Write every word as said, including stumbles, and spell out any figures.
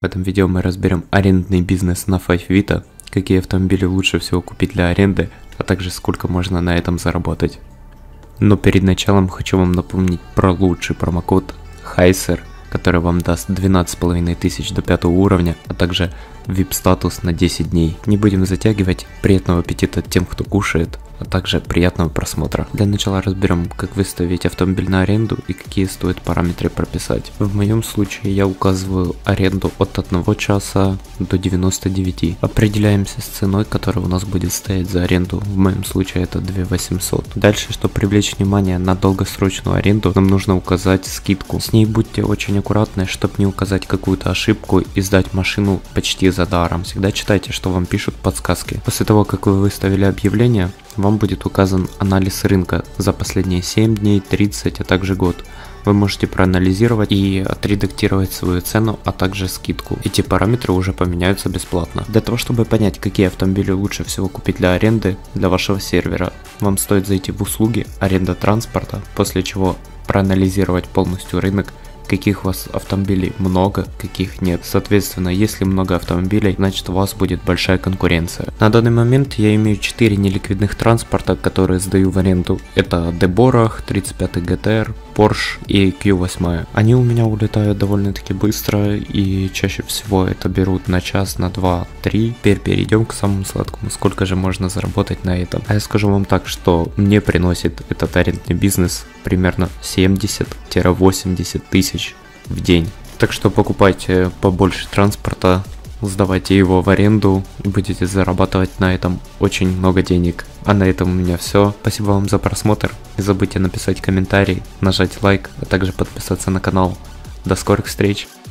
В этом видео мы разберем арендный бизнес на FiveVito, какие автомобили лучше всего купить для аренды, а также сколько можно на этом заработать. Но перед началом хочу вам напомнить про лучший промокод HISER, который вам даст двенадцать с половиной тысяч до пятого уровня, а также ви ай пи-статус на десять дней. Не будем затягивать, приятного аппетита тем, кто кушает, а также приятного просмотра. Для начала разберем, как выставить автомобиль на аренду и какие стоит параметры прописать. В моем случае я указываю аренду от одного часа до девяноста девяти. Определяемся с ценой, которая у нас будет стоять за аренду. В моем случае это две тысячи восемьсот. Дальше, чтобы привлечь внимание на долгосрочную аренду, нам нужно указать скидку. С ней будьте очень аккуратны, чтобы не указать какую-то ошибку и сдать машину почти за даром. Всегда читайте, что вам пишут подсказки. После того, как вы выставили объявление, вам будет указан анализ рынка за последние семь дней, тридцать, а также год. Вы можете проанализировать и отредактировать свою цену, а также скидку. Эти параметры уже поменяются бесплатно. Для того, чтобы понять, какие автомобили лучше всего купить для аренды для вашего сервера, вам стоит зайти в услуги аренда транспорта, после чего проанализировать полностью рынок, каких у вас автомобилей много, каких нет. Соответственно, если много автомобилей, значит у вас будет большая конкуренция. На данный момент я имею четыре неликвидных транспорта, которые сдаю в аренду. Это Деборах, тридцать пятый джи ти ар, Porsche и кью восемь. Они у меня улетают довольно-таки быстро и чаще всего это берут на час, на два, три. Теперь перейдем к самому сладкому. Сколько же можно заработать на этом? А я скажу вам так, что мне приносит этот арендный бизнес примерно семьдесят-восемьдесят тысяч в день. Так что покупайте побольше транспорта, сдавайте его в аренду и будете зарабатывать на этом очень много денег. А на этом у меня все. Спасибо вам за просмотр. Не забудьте написать комментарий, нажать лайк, а также подписаться на канал. До скорых встреч!